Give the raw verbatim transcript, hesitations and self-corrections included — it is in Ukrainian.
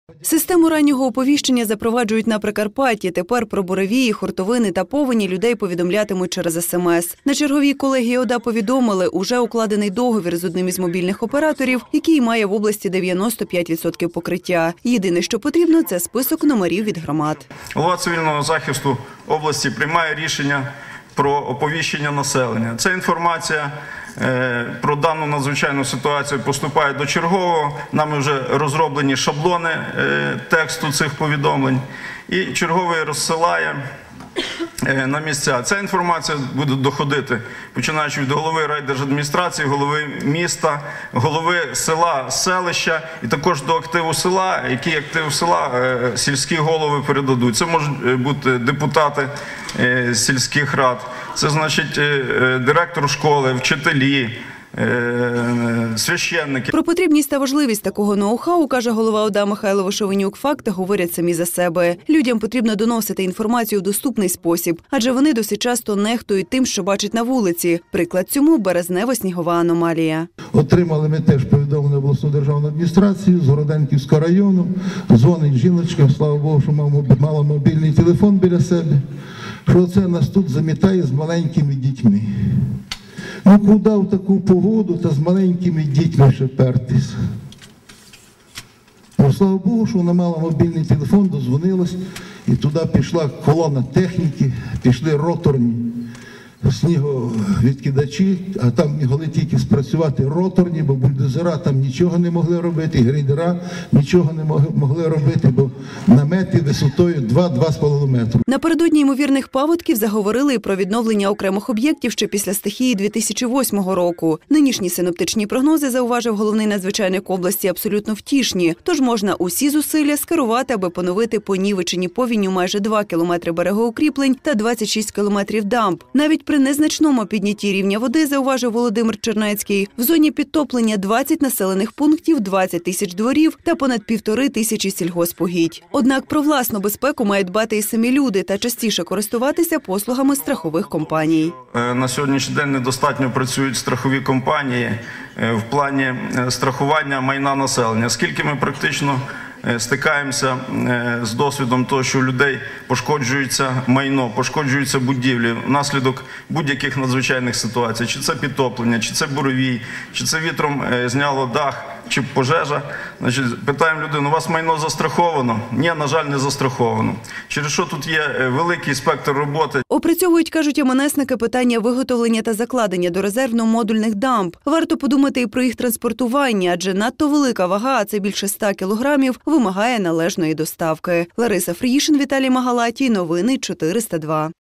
Систему раннього оповіщення запроваджують на Прикарпатті. Тепер про буревії, хуртовини та повені людей повідомлятимуть через ес ем ес. На черговій колегії ОДА повідомили, уже укладений договір з одним із мобільних операторів, який має в області дев'яносто п'ять відсотків покриття. Єдине, що потрібно – це список номерів від громад. Голова цивільного захисту області приймає рішення про оповіщення населення. Ця інформація про дану надзвичайну ситуацію поступає до чергового. Нами вже розроблені шаблони тексту цих повідомлень. І черговий розсилає на місця. Ця інформація буде доходити, починаючи від голови райдержадміністрації, голови міста, голови села, селища і також до активу села, який актив села сільські голови передадуть. Це можуть бути депутати сільських рад, це значить директор школи, вчителі, священники. Про потрібність та важливість такого ноу-хау, каже голова ОДА Михайло Вишовенюк, факти говорять самі за себе. Людям потрібно доносити інформацію в доступний спосіб, адже вони досить часто нехтують тим, що бачать на вулиці. Приклад цьому – березнево-снігова аномалія. Отримали ми теж повідомлення в обласну державну адміністрацію з Городенківського району. Дзвонить жіночка, слава Богу, що мала мобільний телефон біля себе, що це нас тут замітає з маленькими дітьми. Ну, куди в таку погоду та з маленькими дітьми ще пертись? Ну, слава Богу, що вона мала мобільний телефон, дозвонилась, і туди пішла колона техніки, пішли роторні сніговідкидачі, а там могли тільки спрацювати роторні, бо бульдозера там нічого не могли робити, і грейдера нічого не могли робити, бо намети висотою два-два з половиною метри. Напередодні ймовірних паводків заговорили і про відновлення окремих об'єктів ще після стихії дві тисячі восьмого року. Нинішні синоптичні прогнози, зауважив головний надзвичайник області, абсолютно втішні. Тож можна усі зусилля скерувати, аби поновити понівечені повінню майже два кілометри берегоукріплень та двадцять шість кілометрів дамб. Навіть при незначному піднятті рівня води, зауважив Володимир Чернецький, в зоні підтоплення двадцять населених пунктів, двадцять тисяч дворів та понад півтори тисячі сільгоспугідь. Однак про власну безпеку мають дбати і самі люди та частіше користуватися послугами страхових компаній. На сьогоднішній день недостатньо працюють страхові компанії в плані страхування майна населення, оскільки ми практично стикаємося з досвідом того, що у людей пошкоджується майно, пошкоджуються будівлі внаслідок будь-яких надзвичайних ситуацій. Чи це підтоплення, чи це буревій, чи це вітром зняло дах, чи пожежа. Значить, питаємо людину, у вас майно застраховано? Ні, на жаль, не застраховано. Через що тут є великий спектр роботи. Опрацьовують, кажуть ем ен есники, питання виготовлення та закладення до резервно-модульних дамб. Варто подумати і про їх транспортування, адже надто велика вага, а це більше ста кілограмів, вимагає належної доставки. Лариса Фріїшин, Віталій Магалатій. Новини чотириста два.